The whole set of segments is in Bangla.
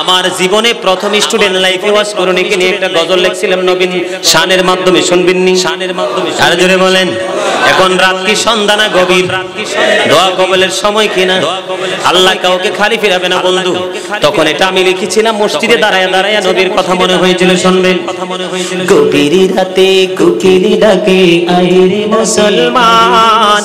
আমার জীবনে প্রথম স্টুডেন্ট লাইফে ওয়াজ করণীকে নিয়ে একটা গজল লিখছিলাম নবীন শানের মাধ্যমে, শুনবেননি? শানের মাধ্যমে আর জোরে বলেন। এখন রাত কি সন্ধ্যা না গভীর? দোয়া কবুলের সময় কিনা? আল্লাহ কাউকে খালি ফিরাবে না বন্ধু। তখন এটা আমি লিখেছিলাম মসজিদে দাঁড়ায় দাঁড়ায়, নবীর কথা মনে হয়েছিল, শুনবেন? গভীর রাতে কোকিল ডাকে আইরে মুসলমান,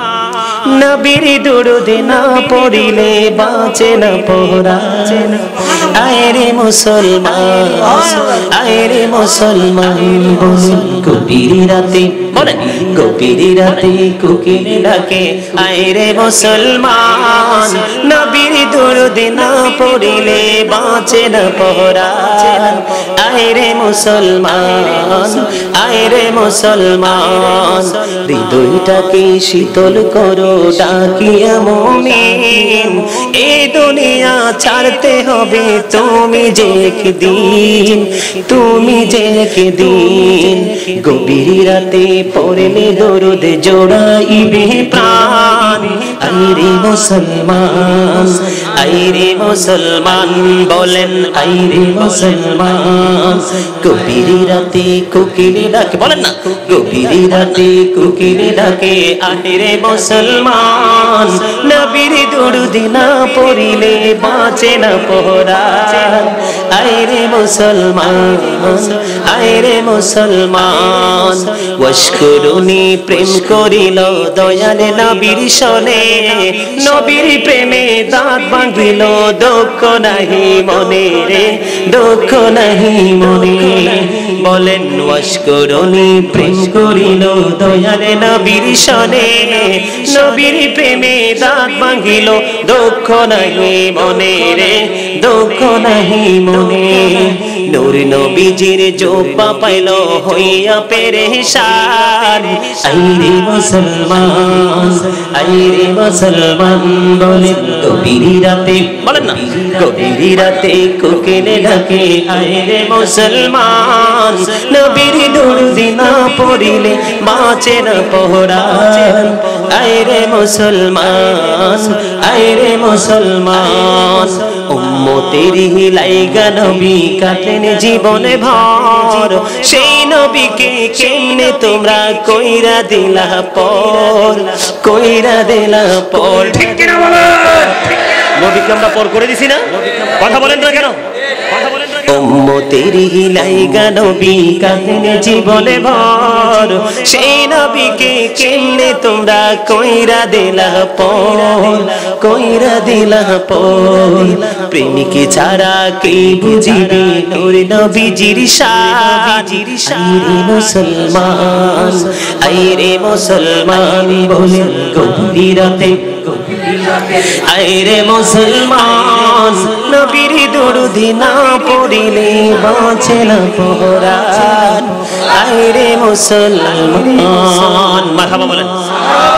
নবীর দুরূদ না পড়িলে বাঁচে না পরাণ। আইরে মুসলমান, আইরে মুসলমান, বলেন গভীর রাতে, বলেন গভীর রাতে কোকিল ডাকে আইরে মুসলমান, নবীর দুরূদ না পড়িলে বাঁচে না পরাণ। আইরে মুসলমান, আইরে মুসলমান, হৃদয়টাকে শীতল করো ডাকিয়া মুমিন, এই দুনিয়া ছাড়তে হবে তুমি যে একদিন, তুমি যে একদিন। গভীর রাতে পড়লে দরুদ জোড়াইবে প্রাণ। আইরে মুসলমান, আইরে মুসলমান, বলেন আইরে মুসলমান। গভীর রাতে কোকিল ডাকে, বলেন না, গভীর রাতে কোকিল ডাকে আইরে মুসলমান, নবীর দুরূদ না পড়িলে বাঁচে না পরাণ। আইরে মুসলমান, আইরে মুসলমান, ওয়াশকুরুনি প্রেম করিল দয়াল নবীর শনে, নবীর প্রেমে দাঁত ভাঙিল দুঃখ নাহি মনে রে, দুঃখ নাহি মনে। বলেন ওয়াশকুরুনি প্রেম করিল দয়াল নবীর শনে, নবীর প্রেমে দাঁত ভাঙিল দুঃখ নাহি মনে রে, দুঃখ নাহি মনে। নূর নবীজির জোব্বা পাইল হইয়া পেরেশান। আইরে মুসলমান, আইরে মুসলমান, বলেন গভীর রাতে, বলেন না, গভীর রাতে কোকিল ডাকে আইরে মুসলমান, নবীর দুরূদ না পড়িলে বাঁচে না পরাণ। আইরে মুসলমান, আইরে মুসলমান, উম্মতের লাইগা নবী কাটেন জীবনে ভর, সেই নবীকে কেমনে তোমরা কইরা দিলা পর, কইরা দিলা পর। ঠিক কিনা বলেন? নবীকে আমরা পর করে দিছি না? কথা বলেন না কেন? উম্মতের লাইগা নবী কাটেন জীবনে ভর, সেই নবীকে কেমনে তোমরা কইরা দিলা পর, কইরা দিলা পর। প্রেমিক ছাড়া কে বুঝিবে নূর নবীজির শান। আইরে মুসলমান, আইরে মুসলমান, বলেন গভীর রাতে, আইরে মুসলমান, নবীর দুরূদ না পড়িলে বাঁচে না পরাণ। আইরে মুসলমান, মারহাবা বলেন।